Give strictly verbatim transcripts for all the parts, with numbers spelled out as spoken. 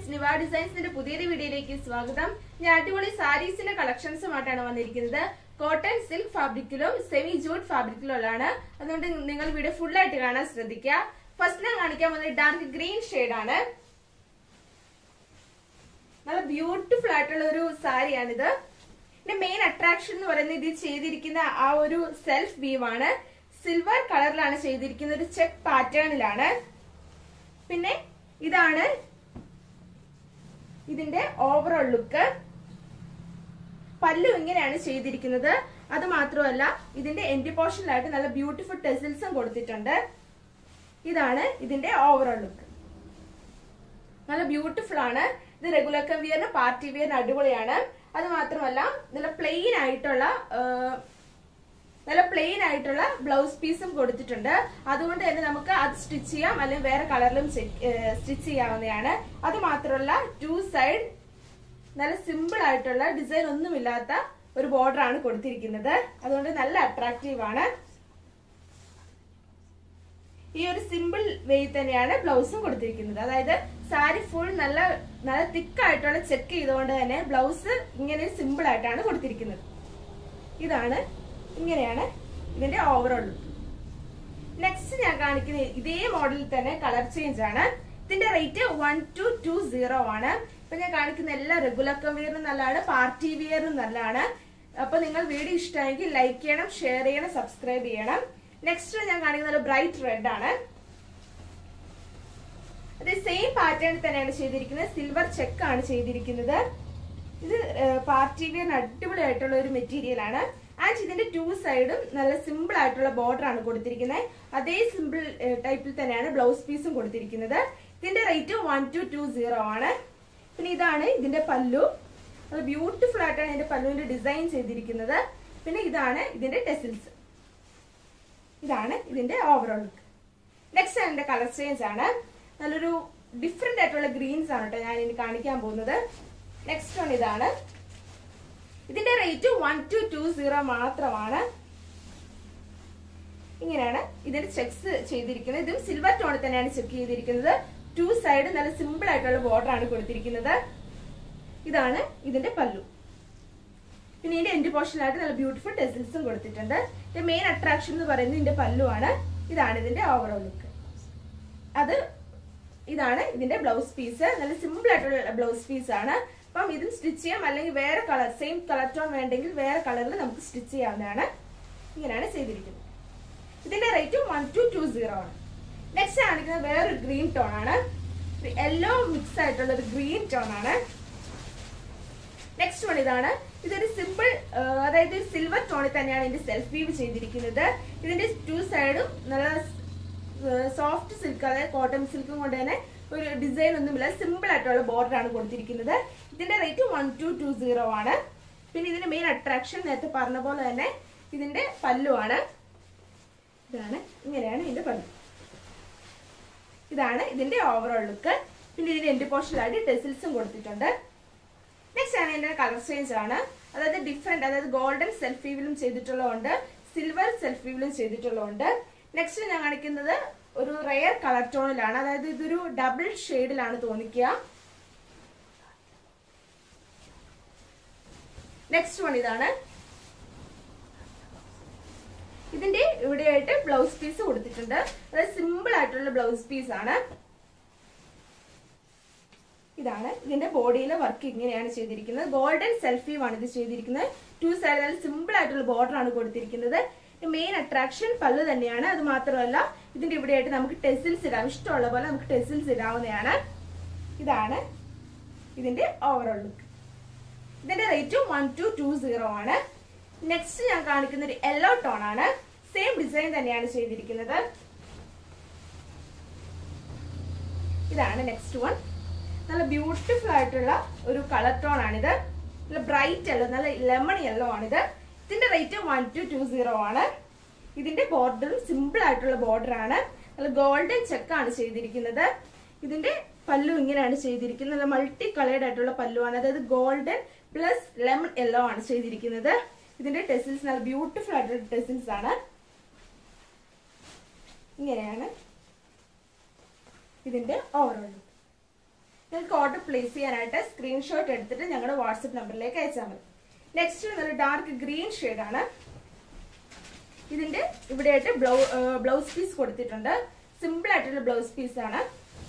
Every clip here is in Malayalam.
ഫ്രണ്ട്സ്, നിവാ ഡിസൈൻസിന്റെ പുതിയൊരു വീഡിയോയിലേക്ക് സ്വാഗതം. ഞാൻ അടിപൊളി സാരീസിന്റെ കളക്ഷൻസുമായിട്ടാണ് വന്നിരിക്കുന്നത്. കോട്ടൺ, സിൽക്ക് ഫാബ്രിക്കിലും സെമി ജൂട്ട് ഫാബ്രിക്കിലും ഉള്ളതാണ്. അതുകൊണ്ട് നിങ്ങൾ വീഡിയോ ഫുൾ ആയിട്ട് കാണാൻ ശ്രദ്ധിക്കുക. ഫസ്റ്റ് ഞാൻ കാണിക്കാൻ വന്നത് ഡാർക്ക് ഗ്രീൻ ഷെയ്ഡ് ആണ്. നല്ല ബ്യൂട്ടിഫുൾ ആയിട്ടുള്ള ഒരു സാരിയാണിത്. ഇതിന്റെ മെയിൻ അട്രാക്ഷൻ എന്ന് പറയുന്നത് ഇത് ചെയ്തിരിക്കുന്ന ആ ഒരു സെൽഫ് വീവ് ആണ്. സിൽവർ കളറിലാണ് ചെയ്തിരിക്കുന്ന ഒരു ചെക്ക് പാറ്റേണിലാണ്. പിന്നെ ഇതാണ് ഇതിന്റെ ഓവറോൾ ലുക്ക്. പല്ലു ഇങ്ങനെയാണ് ചെയ്തിരിക്കുന്നത്. അത് മാത്രമല്ല ഇതിന്റെ എൻഡ് പോർഷനിലായിട്ട് നല്ല ബ്യൂട്ടിഫുൾ ടെസിൽസും കൊടുത്തിട്ടുണ്ട്. ഇതാണ് ഇതിന്റെ ഓവറോൾ ലുക്ക്. നല്ല ബ്യൂട്ടിഫുൾ ആണ്. ഇത് റെഗുലർ വിയറിന് പാർട്ടി വിയറിന് അടിപൊളിയാണ്. അത് മാത്രമല്ല നല്ല പ്ലെയിൻ ആയിട്ടുള്ള നല്ല പ്ലെയിൻ ആയിട്ടുള്ള ബ്ലൗസ് പീസും കൊടുത്തിട്ടുണ്ട്. അതുകൊണ്ട് തന്നെ നമുക്ക് അത് സ്റ്റിച്ച് ചെയ്യാം, അല്ലെങ്കിൽ വേറെ കളറിലും സ്റ്റിച്ച് ചെയ്യാവുന്നതാണ്. അത് മാത്രമല്ല ടു സൈഡ് നല്ല സിമ്പിൾ ആയിട്ടുള്ള ഡിസൈൻ ഒന്നുമില്ലാത്ത ഒരു ബോർഡർ ആണ് കൊടുത്തിരിക്കുന്നത്. അതുകൊണ്ട് നല്ല അട്രാക്റ്റീവ് ആണ്. ഈ ഒരു സിമ്പിൾ വേയിൽ തന്നെയാണ് ബ്ലൗസും കൊടുത്തിരിക്കുന്നത്. അതായത് സാരി ഫുൾ നല്ല നല്ല തിക്ക് ആയിട്ടുള്ള ചെക്ക് ചെയ്തുകൊണ്ട് തന്നെ ബ്ലൗസ് ഇങ്ങനെ സിമ്പിൾ ആയിട്ടാണ് കൊടുത്തിരിക്കുന്നത്. ഇതാണ് ഇങ്ങനെയാണ് ഇതിന്റെ ഓവറോൾ ലുക്ക്. നെക്സ്റ്റ് ഞാൻ കാണിക്കുന്ന ഇതേ മോഡലിൽ തന്നെ കളർ ചേഞ്ച് ആണ്. ഇതിന്റെ rate one two two zero ആണ്. ഇപ്പൊ ഞാൻ കാണിക്കുന്ന എല്ലാ റെഗുലർ വിയറും നല്ലതാണ്, പാർട്ടി വിയറും നല്ലതാണ്. അപ്പൊ നിങ്ങൾ വീഡിയോ ഇഷ്ടമായെങ്കിൽ ലൈക്ക് ചെയ്യണം, ഷെയർ ചെയ്യണം, സബ്സ്ക്രൈബ് ചെയ്യണം. നെക്സ്റ്റ് ഞാൻ കാണിക്കുന്നത് ബ്രൈറ്റ് റെഡ് ആണ്. അത് സെയിം പാറ്റേൺ തന്നെയാണ് ചെയ്തിരിക്കുന്നത്. സിൽവർ ചെക്ക് ആണ് ചെയ്തിരിക്കുന്നത്. ഇത് പാർട്ടി വിയറിന് അടിപൊളിയായിട്ടുള്ള ഒരു മെറ്റീരിയൽ ആണ്. ആൻഡ് ഇതിന്റെ ടു സൈഡും നല്ല സിമ്പിൾ ആയിട്ടുള്ള ബോർഡർ ആണ് കൊടുത്തിരിക്കുന്നത്. അതേ സിമ്പിൾ ടൈപ്പിൽ തന്നെയാണ് ബ്ലൗസ് പീസും കൊടുത്തിരിക്കുന്നത്. ഇതിന്റെ rate one two two zero ആണ്. പിന്നെ ഇതാണ് ഇതിന്റെ പല്ലു. നല്ല ബ്യൂട്ടിഫുൾ ആയിട്ടാണ് ഇതിന്റെ പല്ലുവിന്റെ ഡിസൈൻ ചെയ്തിരിക്കുന്നത്. പിന്നെ ഇതാണ് ഇതിന്റെ ടെസിൽസ്. ഇതാണ് ഇതിന്റെ ഓവറോൾ ലുക്ക്. നെക്സ്റ്റ് അതിന്റെ കളർ ചേഞ്ച് ആണ്. നല്ലൊരു ഡിഫറെന്റ് ആയിട്ടുള്ള ഗ്രീൻസ് ആണ് കേട്ടോ ഞാൻ ഇനി കാണിക്കാൻ പോകുന്നത്. നെക്സ്റ്റ് വൺ ഇതാണ്. ഇതിന്റെ rate one two two zero മാത്രമാണ്. ഇങ്ങനെയാണ് ഇതിന്റെ ചെക്സ് ചെയ്തിരിക്കുന്നത്. ഇതും സിൽവർ ടോണിൽ തന്നെയാണ് ചെക്ക് ചെയ്തിരിക്കുന്നത്. ടു സൈഡ് നല്ല സിമ്പിൾ ആയിട്ടുള്ള ബോർഡർ ആണ് കൊടുത്തിരിക്കുന്നത്. ഇതാണ് ഇതിന്റെ പല്ലു. പിന്നെ ഇതിന്റെ എൻഡ് പോർഷനിലായിട്ട് നല്ല ബ്യൂട്ടിഫുൾ ടെസിൽസും കൊടുത്തിട്ടുണ്ട്. ഇതിന്റെ മെയിൻ അട്രാക്ഷൻ എന്ന് പറയുന്നത് ഇതിന്റെ പല്ലു ആണ്. ഇതാണ് ഇതിന്റെ ഓവറോൾ ലുക്ക്. അത് ഇതാണ് ഇതിന്റെ ബ്ലൗസ് പീസ്. നല്ല സിമ്പിൾ ആയിട്ടുള്ള ബ്ലൗസ് പീസ് ആണ്. അപ്പം ഇതും സ്റ്റിച്ച് ചെയ്യാം, അല്ലെങ്കിൽ വേറെ കളർ സെയിം കളർ ടോൺ വേണ്ടെങ്കിൽ വേറെ കളറിൽ നമുക്ക് സ്റ്റിച്ച് ചെയ്യാവുന്നതാണ്. ഇങ്ങനെയാണ് ചെയ്തിരിക്കുന്നത്. ഇതിന്റെ rate one two two zero ആണ്. നെക്സ്റ്റ് കാണിക്കുന്നത് വേറൊരു ഗ്രീൻ ടോൺ ആണ്. യെല്ലോ മിക്സ് ആയിട്ടുള്ള ഒരു ഗ്രീൻ ടോൺ ആണ്. നെക്സ്റ്റ് വൺ ഇതാണ്. ഇതൊരു സിമ്പിൾ അതായത് സിൽവർ ടോണിൽ തന്നെയാണ് ഇതിന്റെ സെൽഫ് വീവ് ചെയ്തിരിക്കുന്നത്. ഇതിന്റെ ടു സൈഡും നല്ല സോഫ്റ്റ് സിൽക്ക്, അതായത് കോട്ടൺ സിൽക്കും കൊണ്ട് തന്നെ ഒരു ഡിസൈൻ ഒന്നുമില്ല, സിമ്പിൾ ആയിട്ടുള്ള ബോർഡർ ആണ് കൊടുത്തിരിക്കുന്നത്. ഇതിന്റെ rate one two two zero ആണ്. പിന്നെ ഇതിന്റെ മെയിൻ അട്രാക്ഷൻ നേരത്തെ പറഞ്ഞ പോലെ തന്നെ ഇതിന്റെ പല്ലു ആണ്. ഇതാണ് ഇങ്ങനെയാണ് ഇതിന്റെ പല്ലു. ഇതാണ് ഇതിന്റെ ഓവറോൾ ലുക്ക്. പിന്നെ ഇതിന്റെ എൻഡ് പോർഷനിലായിട്ട് ടെസിൽസും കൊടുത്തിട്ടുണ്ട്. നെക്സ്റ്റ് ആണ് ഇതിന്റെ കളർ ചേഞ്ച് ആണ്. അതായത് ഡിഫറെന്റ്, അതായത് ഗോൾഡൻ സെൽഫ് വീവിലും ചെയ്തിട്ടുള്ളതുണ്ട്, സിൽവർ സെൽഫ് വീവിലും ചെയ്തിട്ടുള്ളതുണ്ട്. നെക്സ്റ്റ് ഞാൻ കാണിക്കുന്നത് ഒരു റെയർ കളർ ടോണിലാണ്. അതായത് ഇതൊരു ഡബിൾ ഷെയ്ഡിലാണ് തോന്നിക്കുക. നെക്സ്റ്റ് വൺ ഇതാണ്. ഇതിന്റെ ഇവിടെയായിട്ട് ബ്ലൗസ് പീസ് കൊടുത്തിട്ടുണ്ട്. അതായത് സിമ്പിൾ ആയിട്ടുള്ള ബ്ലൗസ് പീസ് ആണ്. ഇതാണ് ഇതിന്റെ ബോഡിയിലെ വർക്ക്. ഇങ്ങനെയാണ് ചെയ്തിരിക്കുന്നത്. ഗോൾഡൻ സെൽഫ് വീവ് ആണ് ഇത് ചെയ്തിരിക്കുന്നത്. ടു സൈഡ് നല്ല സിമ്പിൾ ആയിട്ടുള്ള ബോർഡർ ആണ് കൊടുത്തിരിക്കുന്നത്. മെയിൻ അട്രാക്ഷൻ പല്ല് തന്നെയാണ്. അത് മാത്രമല്ല ഇതിന്റെ ഇവിടെയായിട്ട് നമുക്ക് ടെസിൽസ് ഇടാം. ഇഷ്ടമുള്ള പോലെ നമുക്ക് ടെസിൽസ് ഇടാവുന്നതാണ്. ഇതാണ് ഇതിന്റെ ഓവറോൾ ലുക്ക്. ഇതിന്റെ rate one two two zero ആണ്. നെക്സ്റ്റ് ഞാൻ കാണിക്കുന്ന ഒരു യെല്ലോ ടോൺ ആണ്. സെയിം ഡിസൈൻ തന്നെയാണ് ചെയ്തിരിക്കുന്നത്. ഇതാണ് നെക്സ്റ്റ് വൺ. നല്ല ബ്യൂട്ടിഫുൾ ആയിട്ടുള്ള ഒരു കളർ ടോൺ ആണിത്. നല്ല ബ്രൈറ്റ് യെല്ലോ, നല്ല ലെമൺ യെല്ലോ ആണിത്. ഇതിന്റെ rate one two two zero ആണ്. ഇതിന്റെ ബോർഡറും സിമ്പിൾ ആയിട്ടുള്ള ബോർഡർ ആണ്. നല്ല ഗോൾഡൻ ചെക്കാണ് ചെയ്തിരിക്കുന്നത്. ഇതിന്റെ പല്ലു ഇങ്ങനെയാണ് ചെയ്തിരിക്കുന്നത്. നല്ല മൾട്ടി കളേർഡ് ആയിട്ടുള്ള പല്ലു ആണ്. അതായത് ഗോൾഡൻ പ്ലസ് ലെമൺ യെല്ലോ ആണ് ചെയ്തിരിക്കുന്നത്. ഇതിന്റെ ടെസിൽസ് നല്ല ബ്യൂട്ടിഫുൾ ആയിട്ടുള്ള ടെസിൽസ് ആണ്. ഇങ്ങനെയാണ് ഇതിന്റെ ഓവറോൾ. നിങ്ങൾക്ക് ഓർഡർ പ്ലേസ് ചെയ്യാനായിട്ട് സ്ക്രീൻഷോട്ട് എടുത്തിട്ട് ഞങ്ങളുടെ വാട്സപ്പ് നമ്പറിലേക്ക് അയച്ചാൽ മതി. നെക്സ്റ്റ് നല്ല ഡാർക്ക് ഗ്രീൻ ഷെയ്ഡാണ്. ഇതിന്റെ ഇവിടെയായിട്ട് ബ്ലൗ ബ്ലൗസ് പീസ് കൊടുത്തിട്ടുണ്ട്. സിമ്പിൾ ആയിട്ടുള്ള ബ്ലൗസ് പീസ് ആണ്.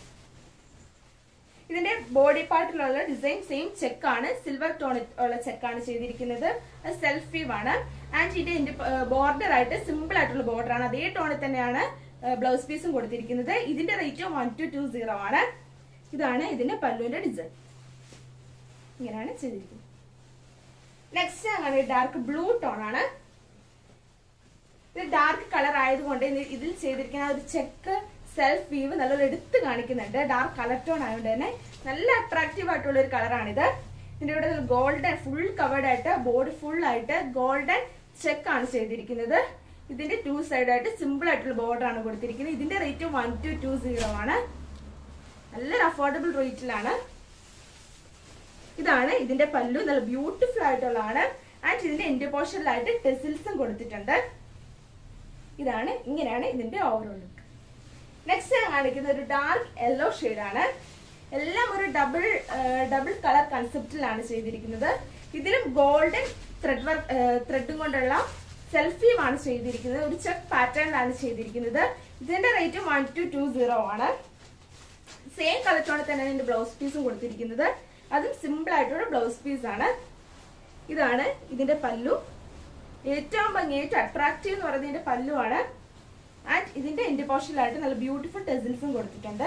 ഇതിന്റെ ബോഡി പാർട്ടിലുള്ള ഡിസൈൻ സെയിം ചെക്കാണ്, സിൽവർ ടോൺ ഉള്ള ചെക്കാണ് ചെയ്തിരിക്കുന്നത്. അത് സെൽഫ് വീവ് ആണ്. ആൻഡ് ഇതിന്റെ ബോർഡർ ആയിട്ട് സിമ്പിൾ ആയിട്ടുള്ള ബോർഡർ ആണ്. അതേ ടോണിൽ തന്നെയാണ് ബ്ലൗസ് പീസും കൊടുത്തിരിക്കുന്നത്. ഇതിന്റെ rate one two two zero ആണ്. ഇതാണ് ഇതിന്റെ പല്ലുവിന്റെ ഡിസൈൻ. ഇങ്ങനെയാണ് ചെയ്തിരിക്കുന്നത്. നെക്സ്റ്റ് അങ്ങനെ ഡാർക്ക് ബ്ലൂ ടോൺ ആണ്. ഇത് ഡാർക്ക് കളർ ആയതുകൊണ്ട് ഇതിൽ ചെയ്തിരിക്കുന്ന ഒരു ചെക്ക് സെൽഫ് വീവ് നല്ലൊരു എടുത്ത് കാണിക്കുന്നുണ്ട്. ഡാർക്ക് കളർ ടോൺ ആയതുകൊണ്ട് തന്നെ നല്ല അട്രാക്റ്റീവ് ആയിട്ടുള്ള ഒരു കളറാണിത്. ഇതിന്റെ ഇവിടെ ഗോൾഡൻ ഫുൾ കവേർഡ് ആയിട്ട് ബോഡി ഫുൾ ആയിട്ട് ഗോൾഡൻ ചെക്ക് ആണ് ചെയ്തിരിക്കുന്നത്. ഇതിന്റെ ടു സൈഡ് ആയിട്ട് സിമ്പിൾ ആയിട്ടുള്ള ബോർഡർ ആണ് കൊടുത്തിരിക്കുന്നത്. ഇതിന്റെ rate one two two zero ആണ്. നല്ലൊരു അഫോർഡബിൾ റേറ്റിലാണ്. ഇതാണ് ഇതിന്റെ പല്ലു. നല്ല ബ്യൂട്ടിഫുൾ ആയിട്ടുള്ളതാണ്. ആൻഡ് ഇതിന്റെ എൻഡ് പോർഷനിലായിട്ട് ടെസിൽസും കൊടുത്തിട്ടുണ്ട്. ഇതാണ് ഇങ്ങനെയാണ് ഇതിന്റെ ഓവറോൾ ലുക്ക്. നെക്സ്റ്റ് ഞാൻ കാണിക്കുന്ന ഒരു ഡാർക്ക് യെല്ലോ ഷെയ്ഡാണ്. എല്ലാം ഒരു ഡബിൾ ഡബിൾ കളർ കൺസെപ്റ്റിലാണ് ചെയ്തിരിക്കുന്നത്. ഇതിലും ഗോൾഡൻ ത്രെഡ് വർക്ക് ത്രെഡും കൊണ്ടുള്ള സെൽഫ് വീവ് ആണ് ചെയ്തിരിക്കുന്നത്. ഒരു ചെക്ക് പാറ്റേണിലാണ് ചെയ്തിരിക്കുന്നത്. ഇതിന്റെ rate one two two zero ആണ്. സെയിം കളറോടെ തന്നെയാണ് ഇതിന്റെ ബ്ലൗസ് പീസും കൊടുത്തിരിക്കുന്നത്. അതും സിമ്പിൾ ആയിട്ടുള്ള ബ്ലൗസ് പീസ് ആണ്. ഇതാണ് ഇതിന്റെ പല്ലു. ഏറ്റവും ഭംഗി ഏറ്റവും അട്രാക്റ്റീവ് എന്ന് പറയുന്നത് ഇതിന്റെ പല്ലു ആണ്. ആൻഡ് ഇതിന്റെ എൻഡ് പോർഷനിലായിട്ട് നല്ല ബ്യൂട്ടിഫുൾ ടെസിൽസും കൊടുത്തിട്ടുണ്ട്.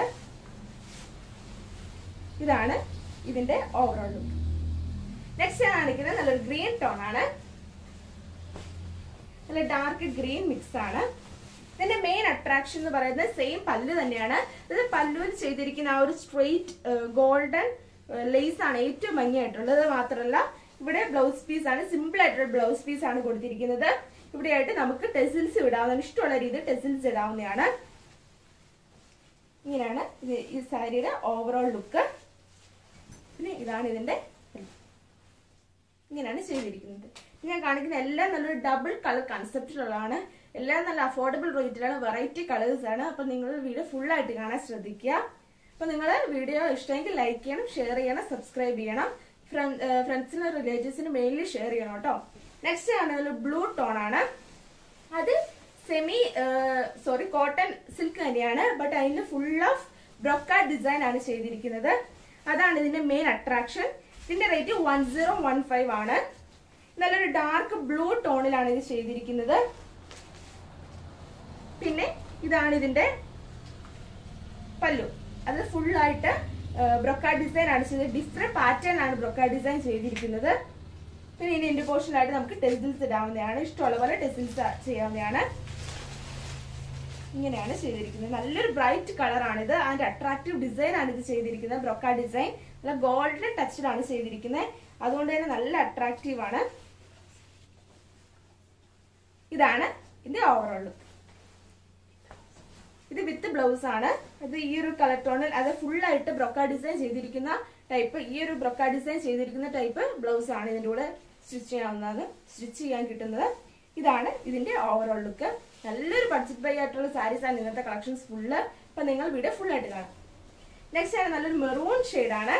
ഇതാണ് ഇതിന്റെ ഓവറോൾ ലുക്ക്. നെക്സ്റ്റ് ഞാൻ കാണിക്കുന്നത് നല്ലൊരു ഗ്രീൻ ടോൺ ആണ്. നല്ല ഡാർക്ക് ഗ്രീൻ മിക്സ് ആണ്. ഇതിന്റെ മെയിൻ അട്രാക്ഷൻ എന്ന് പറയുന്നത് സെയിം പല്ല് തന്നെയാണ്. ഇത് പല്ലുവിൽ ചെയ്തിരിക്കുന്ന ആ ഒരു സ്ട്രെയിറ്റ് ഗോൾഡൻ ലേസ് ആണ് ഏറ്റവും ഭംഗിയായിട്ടുള്ളത്. അത് മാത്രമല്ല ഇവിടെ ബ്ലൗസ് പീസ് ആണ്, സിമ്പിൾ ആയിട്ടുള്ള ബ്ലൗസ് പീസ് ആണ് കൊടുത്തിരിക്കുന്നത്. ഇവിടെയായിട്ട് നമുക്ക് ടെസിൽസ് ഇടാവുന്ന ഇഷ്ടമുള്ള രീതിയിൽ ടെസിൽസ് ഇടാവുന്നതാണ്. ഇങ്ങനെയാണ് ഈ സാരിയുടെ ഓവറോൾ ലുക്ക്. പിന്നെ ഇതാണ് ഇതിന്റെ ഇങ്ങനെയാണ് ചെയ്തിരിക്കുന്നത്. ഞാൻ കാണിക്കുന്ന എല്ലാം നല്ലൊരു ഡബിൾ കളർ കൺസെപ്റ്റിലുള്ളതാണ്. എല്ലാം നല്ല അഫോർഡബിൾ റേറ്റിലാണ്, വെറൈറ്റി കളേഴ്സ് ആണ്. അപ്പൊ നിങ്ങൾ വീഡിയോ ഫുൾ ആയിട്ട് കാണാൻ ശ്രദ്ധിക്കുക. അപ്പൊ നിങ്ങൾ വീഡിയോ ഇഷ്ടമെങ്കിൽ ലൈക്ക് ചെയ്യണം, ഷെയർ ചെയ്യണം, സബ്സ്ക്രൈബ് ചെയ്യണം. ഫ്രണ്ട്സിനും റിലേറ്റീവ്സിനും മെയിൻലി ഷെയർ ചെയ്യണം കേട്ടോ. നെക്സ്റ്റ് ആണ് ബ്ലൂ ടോൺ ആണ്. അത് സെമി സോറി കോട്ടൺ സിൽക്ക് തന്നെയാണ്. ബട്ട് അതിന് ഫുൾ ഓഫ് ബ്രൊക്കാർഡ് ഡിസൈൻ ആണ് ചെയ്തിരിക്കുന്നത്. അതാണ് ഇതിന്റെ മെയിൻ അട്രാക്ഷൻ. ഇതിന്റെ rate one zero one five ആണ്. നല്ലൊരു ഡാർക്ക് ബ്ലൂ ടോണിലാണ് ഇത് ചെയ്തിരിക്കുന്നത്. പിന്നെ ഇതാണ് ഇതിന്റെ പല്ലു. അത് ഫുൾ ആയിട്ട് ബ്രൊക്കാർഡ് ഡിസൈൻ ആണ് ചെയ്തത്. ഡിഫറെന്റ് പാറ്റേൺ ആണ് ബ്രൊക്കാർഡ് ഡിസൈൻ ചെയ്തിരിക്കുന്നത്. പിന്നെ ഇനി എന്റെ പോർഷനിലായിട്ട് നമുക്ക് ടെസിൽസ് ഇടാവുന്നതാണ്. ഇഷ്ടമുള്ള പോലെ ടെസിൽസ് ചെയ്യാവുന്നതാണ്. ഇങ്ങനെയാണ് ചെയ്തിരിക്കുന്നത്. നല്ലൊരു ബ്രൈറ്റ് കളറാണിത്. അതിന്റെ അട്രാക്റ്റീവ് ഡിസൈൻ ആണ് ഇത് ചെയ്തിരിക്കുന്നത്. ബ്രൊക്കാർഡ് ഡിസൈൻ നല്ല ഗോൾഡൻ ടച്ചിലാണ് ചെയ്തിരിക്കുന്നത്. അതുകൊണ്ട് തന്നെ നല്ല അട്രാക്റ്റീവ് ആണ്. ഇതാണ് ഇതിന്റെ ഓവറോൾ ലുക്ക്. ഇത് വിത്ത് ബ്ലൗസ് ആണ്. അത് ഈ ഒരു കളർ ടോണിൽ അത് ഫുൾ ആയിട്ട് ബ്രൊക്കാർഡ് ഡിസൈൻ ചെയ്തിരിക്കുന്ന ടൈപ്പ് ഈ ഒരു ബ്രൊക്കാർഡ് ഡിസൈൻ ചെയ്തിരിക്കുന്ന ടൈപ്പ് ബ്ലൗസ് ആണ് ഇതിന്റെ കൂടെ സ്റ്റിച്ച് ചെയ്യാവുന്നത് സ്റ്റിച്ച് ചെയ്യാൻ കിട്ടുന്നത്. ഇതാണ് ഇതിന്റെ ഓവറോൾ ലുക്ക്. നല്ലൊരു ബഡ്ജറ്റ് ബൈ ആയിട്ടുള്ള സാരീസ് ആണ് ഇന്നത്തെ കളക്ഷൻസ് ഫുള്ള്. അപ്പൊ നിങ്ങൾ വീഡിയോ ഫുൾ ആയിട്ട് കാണാം. നെക്സ്റ്റ് ആണ് നല്ലൊരു മെറൂൺ ഷെയ്ഡാണ്.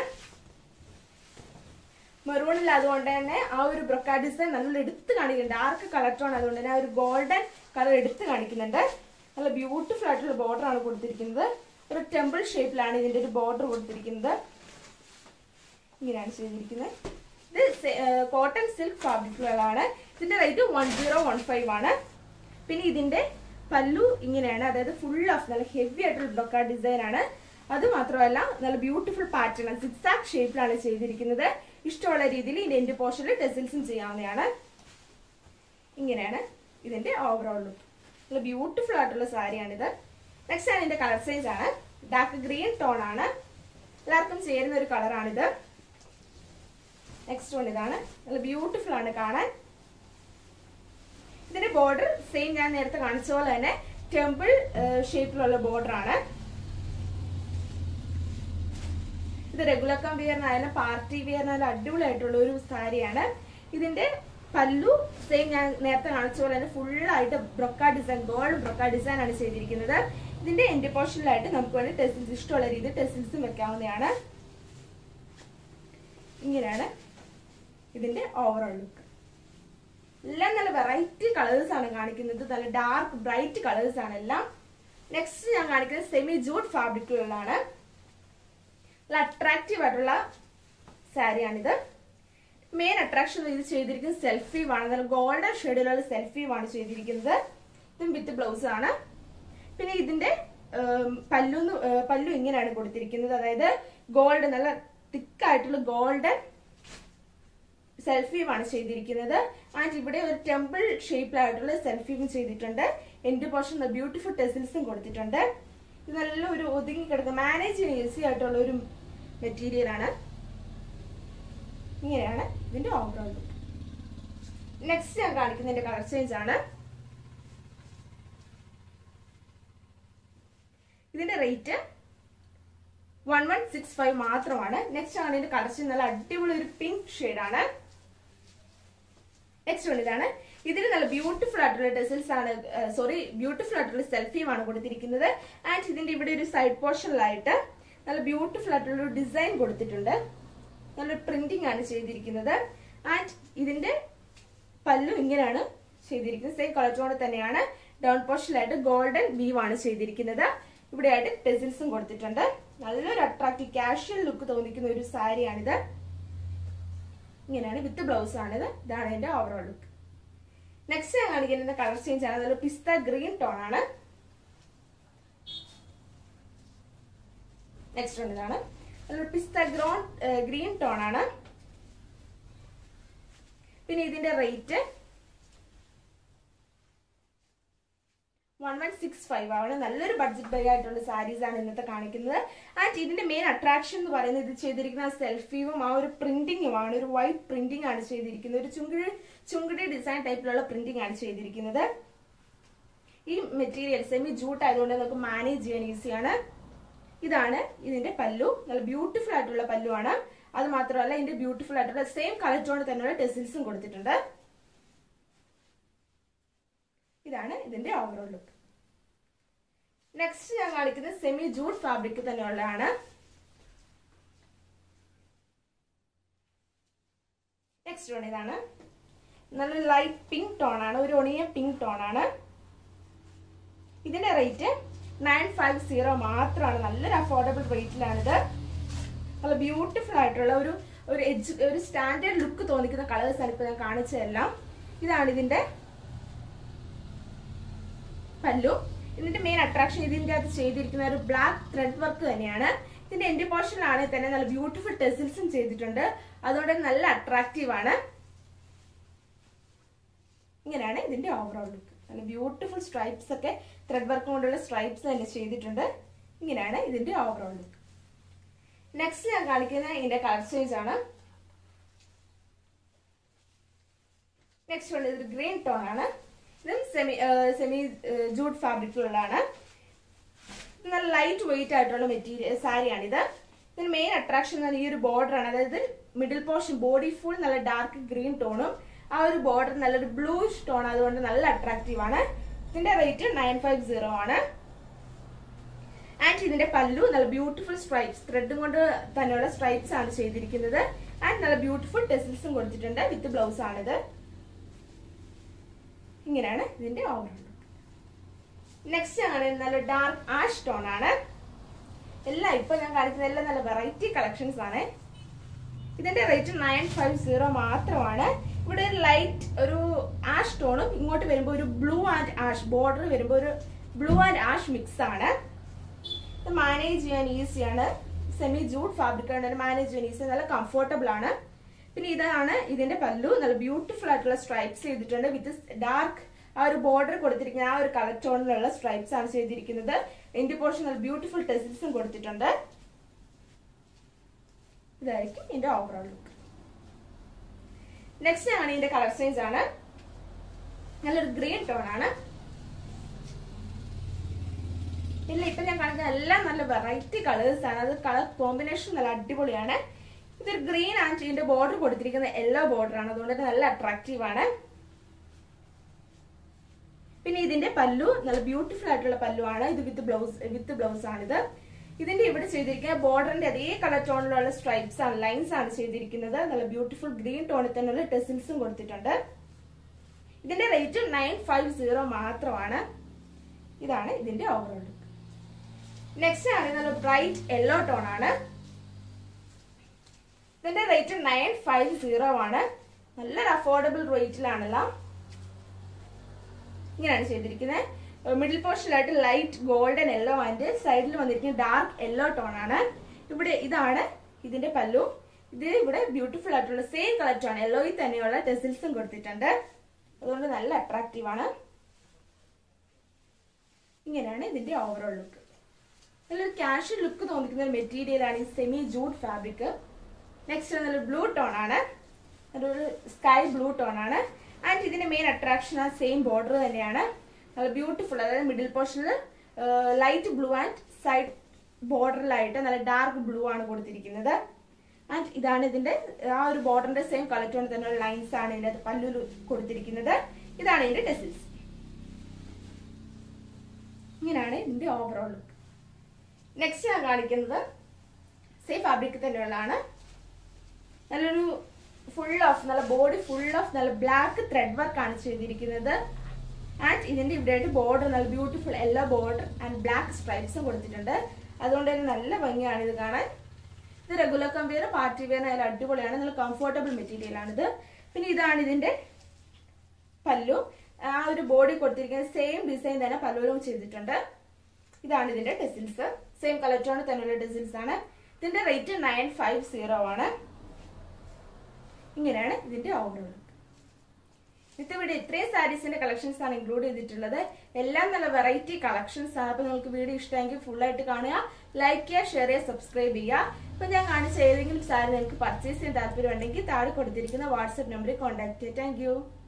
മെറൂണിൽ അതുകൊണ്ട് തന്നെ ആ ഒരു ബ്രൊക്കാർഡ് ഡിസൈൻ നല്ല എടുത്ത് കാണിക്കുന്നുണ്ട്. ഡാർക്ക് കളർ ടോൺ അതുകൊണ്ട് തന്നെ ആ ഒരു ഗോൾഡൻ കളർ എടുത്ത് കാണിക്കുന്നുണ്ട്. നല്ല ബ്യൂട്ടിഫുൾ ആയിട്ടുള്ള ബോർഡർ ആണ് കൊടുത്തിരിക്കുന്നത്. ഒരു ടെമ്പിൾ ഷേപ്പിലാണ് ഇതിന്റെ ഒരു ബോർഡർ കൊടുത്തിരിക്കുന്നത്. ഇങ്ങനെയാണ് ചെയ്തിരിക്കുന്നത്. ഇത് കോട്ടൺ സിൽക്ക് ഫാബ്രിക്കുകളാണ്. ഇതിന്റെ rate one zero one five ആണ്. പിന്നെ ഇതിന്റെ പല്ലു ഇങ്ങനെയാണ്. അതായത് ഫുൾ ഓഫ് നല്ല ഹെവി ആയിട്ടുള്ള ബ്രൊക്കാർഡ് ഡിസൈൻ ആണ്. അത് മാത്രമല്ല നല്ല ബ്യൂട്ടിഫുൾ പാറ്റേൺ ആണ്. സിക്സാക് ഷേപ്പിലാണ് ചെയ്തിരിക്കുന്നത്. ഇഷ്ടമുള്ള രീതിയിൽ ഇതിന്റെ എൻഡ് പോർഷനിൽ ടെസിൽസും ചെയ്യാവുന്നതാണ്. ഇങ്ങനെയാണ് ഇതിന്റെ ഓവറോൾ ലുക്ക്. നല്ല ബ്യൂട്ടിഫുൾ ആയിട്ടുള്ള സാരിയാണിത്. നെക്സ്റ്റ് ആണ് ഇതിന്റെ കളർ സൈസ് ആണ്. ഡാർക്ക് ഗ്രീൻ ടോൺ ആണ്. എല്ലാവർക്കും ചേരുന്ന ഒരു കളറാണിത്. നെക്സ്റ്റ് വൺ ഇതാണ്. നല്ല ബ്യൂട്ടിഫുൾ ആണ് കാണാൻ. ഇതിന്റെ ബോർഡർ സെയിം ഞാൻ നേരത്തെ കാണിച്ച പോലെ തന്നെ ടെമ്പിൾ ഷേപ്പിലുള്ള ബോർഡർ ആണ്. ഇത് റെഗുലർ കം വിയറിനായാലും പാർട്ടി വിയറിനായാലും അടിപൊളിയായിട്ടുള്ള ഒരു സാരിയാണ്. ഇതിന്റെ പല്ലു സെയിം ഞാൻ നേരത്തെ കാണിച്ച പോലെ തന്നെ ഫുള്ളായിട്ട് brocade design gold brocade design ആണ് ചെയ്തിരിക്കുന്നത്. ഇതിന്റെ എൻഡ് പോർഷനിലായിട്ട് നമുക്ക് വേണ്ടി ടെസിൽസ് ഇഷ്ടമുള്ള രീതിയിൽ ടെസിൽസും വെക്കാവുന്നതാണ്. ഇങ്ങനെയാണ് ഇതിന്റെ ഓവറോൾ ലുക്ക്. എല്ലാം നല്ല വെറൈറ്റി കളേഴ്സ് ആണ് കാണിക്കുന്നത്, നല്ല ഡാർക്ക് ബ്രൈറ്റ് കളേഴ്സ് ആണ് എല്ലാം. നെക്സ്റ്റ് ഞാൻ കാണിക്കുന്നത് സെമി ജൂട്ട് ഫാബ്രിക്കുകളിലാണ്. നല്ല അട്രാക്റ്റീവ് ആയിട്ടുള്ള സാരിയാണിത്. മെയിൻ അട്രാക്ഷൻ ഇത് ചെയ്തിരിക്കുന്നത് സെൽഫ് വീവ് ആണ്. നല്ല ഗോൾഡൻ ഷെയ്ഡിലുള്ള സെൽഫ് വീവ് ആണ് ചെയ്തിരിക്കുന്നത്. ഇതും വിത്ത് ബ്ലൗസ് ആണ്. പിന്നെ ഇതിന്റെ പല്ലു പല്ലു ഇങ്ങനെയാണ് കൊടുത്തിരിക്കുന്നത്. അതായത് ഗോൾഡ്, നല്ല തിക്കായിട്ടുള്ള ഗോൾഡൻ സെൽഫ് വീവ് ആണ് ചെയ്തിരിക്കുന്നത്. ആൻഡ് ഇവിടെ ഒരു ടെമ്പിൾ ഷേപ്പിലായിട്ടുള്ള സെൽഫ് വീവും ചെയ്തിട്ടുണ്ട്. എൻഡ് പോർഷൻ ബ്യൂട്ടിഫുൾ ടെസിൽസും കൊടുത്തിട്ടുണ്ട്. ഇത് നല്ല ഒരു ഒതുങ്ങി കിടക്കുന്ന മാനേജ് ചെയ്യാൻ ഈസി ആയിട്ടുള്ള ഒരു മെറ്റീരിയൽ ആണ്. ഇങ്ങനെയാണ് ഇതിന്റെ ഓവറോൾ ലുക്ക്. നെക്സ്റ്റ് ഞാൻ കാണിക്കുന്നതിന്റെ കളർ ചേഞ്ച് ആണ്. ഇതിന്റെ rate one one six five മാത്രമാണ്. നെക്സ്റ്റ് ആണ് ഇതിന്റെ കളർ ചേഞ്ച്. നല്ല അടിപൊളി ഒരു പിങ്ക് ഷെയ്ഡാണ്. നെക്സ്റ്റ് വൺ ഇതാണ്. ഇതിൽ നല്ല ബ്യൂട്ടിഫുൾ ആയിട്ടുള്ള ടെസിൽസ് ആണ്, സോറി ബ്യൂട്ടിഫുൾ ആയിട്ടുള്ള സെൽഫ് വീവ് ആണ് കൊടുത്തിരിക്കുന്നത്. ആൻഡ് ഇതിന്റെ ഇവിടെ ഒരു സൈഡ് പോർഷനിലായിട്ട് നല്ല ബ്യൂട്ടിഫുൾ ആയിട്ടുള്ള ഒരു ഡിസൈൻ കൊടുത്തിട്ടുണ്ട്. നല്ലൊരു പ്രിന്റിംഗ് ആണ് ചെയ്തിരിക്കുന്നത്. ആൻഡ് ഇതിന്റെ പല്ലു ഇങ്ങനെയാണ് ചെയ്തിരിക്കുന്നത്. സെയിം കളർ ടോൺ തന്നെയാണ്. ഡൗൺ പോർഷനിലായിട്ട് ഗോൾഡൻ വീവ് ആണ് ചെയ്തിരിക്കുന്നത്. ഇവിടെയായിട്ട് ടെസിൽസും കൊടുത്തിട്ടുണ്ട്. നല്ലൊരു അട്രാക്റ്റീവ് കാഷ്വൽ ലുക്ക് തോന്നിക്കുന്ന ഒരു സാരിയാണിത്. ഇങ്ങനെയാണ് വിത്ത് ബ്ലൗസ് ആണിത്. ഇതാണ് ഇതിന്റെ ഓവറോൾ ലുക്ക്. നെക്സ്റ്റ് ഞാൻ കാണിക്കുന്നത് കളർ ചേഞ്ച് ആണ്. നല്ല പിസ്ത ഗ്രീൻ ടോൺ ആണ്. നെക്സ്റ്റ് വൺ ഇതാണ്. നല്ലൊരു പിസ്ത ഗ്രോൺ ഗ്രീൻ ടോൺ ആണ്. പിന്നെ ഇതിന്റെ rate one one six five ആണ്. നല്ലൊരു ബഡ്ജറ്റ് ബൈ ആയിട്ടുള്ള സാരീസ് ആണ് ഇന്നത്തെ കാണിക്കുന്നത്. ആൻഡ് ഇതിന്റെ മെയിൻ അട്രാക്ഷൻ എന്ന് പറയുന്നത് ഇത് ചെയ്തിരിക്കുന്ന സെൽഫ് വീവും ആ ഒരു പ്രിന്റിങ്ങുമാണ്. ഒരു വൈറ്റ് പ്രിന്റിംഗ് ആണ് ചെയ്തിരിക്കുന്നത്. ഒരു ചുങ്കിടി ചുങ്കിടി ഡിസൈൻ ടൈപ്പിലുള്ള പ്രിന്റിംഗ് ആണ് ചെയ്തിരിക്കുന്നത്. ഈ മെറ്റീരിയൽ സെമി ജൂട്ട് ആയതുകൊണ്ട് നമുക്ക് മാനേജ് ചെയ്യാൻ ഈസിയാണ്. ഇതാണ് ഇതിന്റെ പല്ലു. നല്ല ബ്യൂട്ടിഫുൾ ആയിട്ടുള്ള പല്ലു ആണ്. അത് മാത്രമല്ല ഇതിന്റെ ബ്യൂട്ടിഫുൾ ആയിട്ടുള്ള സെയിം കളർ ടോൺ തന്നെയുള്ള ടെസിൽസും കൊടുത്തിട്ടുണ്ട്. ഇതാണ് ഇതിന്റെ ഓവറോൾ ലുക്ക്. നെക്സ്റ്റ് ഞാൻ കാണിക്കുന്നത് സെമി ജൂട്ട് ഫാബ്രിക് തന്നെയുള്ളതാണ്. നെക്സ്റ്റ് വൺ ഇതാണ്. നല്ല ലൈറ്റ് പിങ്ക് ടോൺ ആണ്. ഒരു ഒണിയ പിങ്ക് ടോൺ ആണ്. ഇതിന്റെ റേറ്റ് നയൻ ഫൈവ് സീറോ മാത്രമാണ്. നല്ലൊരു അഫോർഡബിൾ റേറ്റിലാണിത്. നല്ല ബ്യൂട്ടിഫുൾ ആയിട്ടുള്ള ഒരു ഒരു എഡ്ജ് ഒരു സ്റ്റാൻഡേർഡ് ലുക്ക് തോന്നിക്കുന്ന കളേഴ്സ് ആണ് ഇപ്പൊ ഞാൻ കാണിച്ചതെല്ലാം. ഇതാണ് ഇതിന്റെ പല്ലു. ഇതിന്റെ മെയിൻ അട്രാക്ഷൻ ഇതിന്റെ അകത്ത് ചെയ്തിരിക്കുന്ന ഒരു ബ്ലാക്ക് ത്രെഡ് വർക്ക് തന്നെയാണ്. ഇതിന്റെ എൻഡ് പോർഷനിലാണെങ്കിൽ തന്നെ നല്ല ബ്യൂട്ടിഫുൾ ടെസിൽസും ചെയ്തിട്ടുണ്ട്. അതുകൊണ്ട് നല്ല അട്രാക്റ്റീവ് ആണ്. ഇങ്ങനെയാണ് ഇതിന്റെ ഓവറോൾ ലുക്ക്. നല്ല ബ്യൂട്ടിഫുൾ സ്ട്രൈപ്സ് ഒക്കെ ത്രെഡ് വർക്ക് കൊണ്ടുള്ള സ്ട്രൈപ്സ് തന്നെ ചെയ്തിട്ടുണ്ട്. ഇങ്ങനെയാണ് ഇതിന്റെ ഓവറോൾ ലുക്ക്. നെക്സ്റ്റ് ഞാൻ കാണിക്കുന്നത് ഇതിന്റെ കളർ ചേഞ്ച് ആണ്. നെക്സ്റ്റ് വൺ ഇത് ഗ്രീൻ ടോൺ ആണ്. ഇതും സെമി സെമി ജൂട്ട് ഫാബ്രിക്കുകളാണ്. നല്ല ലൈറ്റ് വെയിറ്റ് ആയിട്ടുള്ള മെറ്റീരിയൽ സാരിയാണിത്. ഇതിന് മെയിൻ അട്രാക്ഷൻ എന്ന് പറഞ്ഞാൽ ഈ ഒരു ബോർഡർ ആണ്. അതായത് മിഡിൽ പോർഷൻ ബോഡി ഫുൾ നല്ല ഡാർക്ക് ഗ്രീൻ ടോണും ആ ഒരു ബോർഡർ നല്ലൊരു ബ്ലൂഷ് ടോൺ, അതുകൊണ്ട് നല്ല അട്രാക്റ്റീവ് ആണ്. ഇതിന്റെ റേറ്റ് നയൻ ഫൈവ് സീറോ ആണ്. ആൻഡ് ഇതിന്റെ പല്ലു നല്ല ബ്യൂട്ടിഫുൾ സ്ട്രൈപ്സ് ത്രെഡും കൊണ്ട് തന്നെയുള്ള സ്ട്രൈപ്സ് ആണ് ചെയ്തിരിക്കുന്നത്. ആൻഡ് നല്ല ബ്യൂട്ടിഫുൾ ടെസിൽസും കൊടുത്തിട്ടുണ്ട്. വിത്ത് ബ്ലൗസ് ആണിത്. ഇങ്ങനെയാണ് ഇതിന്റെ ഓവറോൾ. നെക്സ്റ്റ് ആണ് നല്ല ഡാർക്ക് ആഷ് ടോൺ ആണ്. എല്ലാം ഇപ്പൊ ഞാൻ കാണിക്കുന്ന എല്ലാം നല്ല വെറൈറ്റി കളക്ഷൻസ് ആണ്. ഇതിന്റെ റേറ്റ് നയൻ ഫൈവ് സീറോ മാത്രമാണ്. ഇവിടെ ഒരു ലൈറ്റ് ഒരു ആഷ് ടോണും ഇങ്ങോട്ട് വരുമ്പോൾ ഒരു ബ്ലൂ ആൻഡ് ആഷ് ബോർഡർ വരുമ്പോൾ ഒരു ബ്ലൂ ആൻഡ് ആഷ് മിക്സ് ആണ്. ഇത് മാനേജ് ചെയ്യാൻ ഈസിയാണ്. സെമി ജൂട്ട് ഫാബ്രിക് ആണ്. മാനേജ് ചെയ്യാൻ ഈസി, നല്ല കംഫർട്ടബിൾ ആണ്. പിന്നെ ഇതാണ് ഇതിന്റെ പല്ലു. നല്ല ബ്യൂട്ടിഫുൾ ആയിട്ടുള്ള സ്ട്രൈപ്സ് ചെയ്തിട്ടുണ്ട്. വിത്ത് ഡാർക്ക് ആ ഒരു ബോർഡർ കൊടുത്തിരിക്കുന്ന ആ ഒരു കളർ ടോണിലുള്ള സ്ട്രൈപ്സ് ആണ് ചെയ്തിരിക്കുന്നത്. എൻഡ് പോർഷൻ നല്ല ബ്യൂട്ടിഫുൾ ടെസിൽസും കൊടുത്തിട്ടുണ്ട്. ഇതായിരിക്കും ഇതിന്റെ ഓവറോൾ ലുക്ക്. നെക്സ്റ്റ് ആണ് ഇതിന്റെ കളർ ചേഞ്ച് ആണ്. നല്ലൊരു ഗ്രീൻ ടോൺ ആണ്. ഇല്ല ഇപ്പൊ ഞാൻ കാണിക്കുന്ന എല്ലാം നല്ല വെറൈറ്റി കളേഴ്സ് ആണ്. അത് കളർ കോമ്പിനേഷൻ നല്ല അടിപൊളിയാണ്. ഇതൊരു ഗ്രീൻ ആൻഡ് ഇതിന്റെ ബോർഡർ കൊടുത്തിരിക്കുന്ന യെല്ലോ ബോർഡർ ആണ്. അതുകൊണ്ട് നല്ല അട്രാക്റ്റീവ് ആണ്. പിന്നെ ഇതിന്റെ പല്ലു നല്ല ബ്യൂട്ടിഫുൾ ആയിട്ടുള്ള പല്ലു ആണ്. ഇത് വിത്ത് ബ്ലൗസ് വിത്ത് ബ്ലൗസ് ആണിത്. ഇതിന്റെ ഇവിടെ ചെയ്തിരിക്കുന്ന ബോർഡറിന്റെ അതേ കളർ ടോണിലുള്ള സ്ട്രൈപ്സ് ആണ്, ലൈൻസ് ആണ് ചെയ്തിരിക്കുന്നത്. നല്ല ബ്യൂട്ടിഫുൾ ഗ്രീൻ ടോണിൽ തന്നെയുള്ള ടെസിൽസും കൊടുത്തിട്ടുണ്ട്. ഇതിന്റെ റേറ്റ് നയൻ ഫൈവ് സീറോ മാത്രമാണ്. ഇതാണ് ഇതിന്റെ ഓവറോൾ ലുക്ക്. നെക്സ്റ്റ് ആണ് നല്ല ബ്രൈറ്റ് യെല്ലോ ടോൺ ആണ്. ഇതിന്റെ റേറ്റ് നയൻ ഫൈവ് സീറോ ആണ്. നല്ലൊരു അഫോർഡബിൾ റേറ്റിലാണെല്ലാം. ഇങ്ങനെയാണ് ചെയ്തിരിക്കുന്നത്. മിഡിൽ പോർഷനിലായിട്ട് ലൈറ്റ് ഗോൾഡൻ യെല്ലോ ആൻഡ് സൈഡിൽ വന്നിരിക്കുന്ന ഡാർക്ക് യെല്ലോ ടോൺ ആണ്. ഇവിടെ ഇതാണ് ഇതിന്റെ പല്ലു. ഇത് ഇവിടെ ബ്യൂട്ടിഫുൾ ആയിട്ടുള്ള സെയിം കളർ ടോൺ യെല്ലോയിൽ തന്നെയുള്ള ടെസിൽസും കൊടുത്തിട്ടുണ്ട്. അതുകൊണ്ട് നല്ല അട്രാക്റ്റീവ് ആണ്. ഇങ്ങനെയാണ് ഇതിന്റെ ഓവറോൾ ലുക്ക്. നല്ലൊരു കാഷ്വൽ ലുക്ക് തോന്നിക്കുന്ന ഒരു മെറ്റീരിയൽ ആണ് ഈ സെമി ജൂട്ട് ഫാബ്രിക്. നെക്സ്റ്റ് നല്ല ബ്ലൂ ടോൺ ആണ്, നല്ലൊരു സ്കൈ ബ്ലൂ ടോൺ ആണ്. ആൻഡ് ഇതിന്റെ മെയിൻ അട്രാക്ഷൻ ആ സെയിം ബോർഡർ തന്നെയാണ്. നല്ല ബ്യൂട്ടിഫുൾ, അതായത് മിഡിൽ പോർഷനിൽ ലൈറ്റ് ബ്ലൂ ആൻഡ് സൈഡ് ബോർഡറിലായിട്ട് നല്ല ഡാർക്ക് ബ്ലൂ ആണ് കൊടുത്തിരിക്കുന്നത്. ആൻഡ് ഇതാണ് ഇതിന്റെ ആ ഒരു ബോർഡറിന്റെ സെയിം കളർ ടോൺ തന്നെയുള്ള ലൈൻസ് ആണ് ഇതിന്റെ പല്ലുവിൽ കൊടുത്തിരിക്കുന്നത്. ഇതാണ് ഇതിന്റെ ടെസിൽസ്. ഇങ്ങനെയാണ് ഇതിന്റെ ഓവറോൾ ലുക്ക്. നെക്സ്റ്റ് ഞാൻ കാണിക്കുന്നത് സെയിം ഫാബ്രിക് തന്നെയുള്ളതാണ്. നല്ലൊരു ഫുൾ ഓഫ് നല്ല ബോഡി ഫുൾ ഓഫ് നല്ല ബ്ലാക്ക് ത്രെഡ് വർക്ക് ആണ് ചെയ്തിരിക്കുന്നത്. ആൻഡ് ഇതിന്റെ ഇവിടെ ബോർഡർ നല്ല beautiful yellow border and black സ്ട്രൈപ്സും കൊടുത്തിട്ടുണ്ട്. അതുകൊണ്ട് തന്നെ നല്ല ഭംഗിയാണ് ഇത് കാണാൻ. ഇത് റെഗുലർ കംവെയർ പാർട്ടി വെയർ നല്ല അടിപൊളിയാണ്. നല്ല കംഫർട്ടബിൾ മെറ്റീരിയൽ ആണിത്. പിന്നെ ഇതാണ് ഇതിന്റെ പല്ലു. ആ ഒരു ബോഡി കൊടുത്തിരിക്കുന്ന സെയിം ഡിസൈൻ തന്നെ പല്ലുവിലും ചെയ്തിട്ടുണ്ട്. ഇതാണ് ഇതിന്റെ ടെസിൽസ്. സെയിം കളർ ടോൺ തന്നെയുള്ള ടെസിൽസ് ആണ്. ഇതിന്റെ റേറ്റ് നയൻ ഫൈവ് സീറോ ആണ്. ഇങ്ങനെയാണ് ഇതിന്റെ ഓവറോൾ. ഇന്നത്തെ വീഡിയോ ഇത്രയും സാരീസിന്റെ കളക്ഷൻസ് ആണ് ഇൻക്ലൂഡ് ചെയ്തിട്ടുള്ളത്. എല്ലാം നല്ല വെറൈറ്റി കളക്ഷൻസ് ആണ്. അപ്പൊ നിങ്ങൾക്ക് വീഡിയോ ഇഷ്ടമെങ്കിൽ ഫുൾ ആയിട്ട് കാണുക, ലൈക്ക് ചെയ്യുക, ഷെയർ ചെയ്യുക, സബ്സ്ക്രൈബ് ചെയ്യുക. ഇപ്പൊ ഞാൻ കാണിച്ച ഏതെങ്കിലും സാരി നിങ്ങൾക്ക് പർച്ചേസ് ചെയ്യാൻ താല്പര്യം ഉണ്ടെങ്കിൽ താഴെ കൊടുത്തിരിക്കുന്ന വാട്സ്ആപ്പ് നമ്പറിൽ കോൺടാക്ട് ചെയ്യുക. Thank U.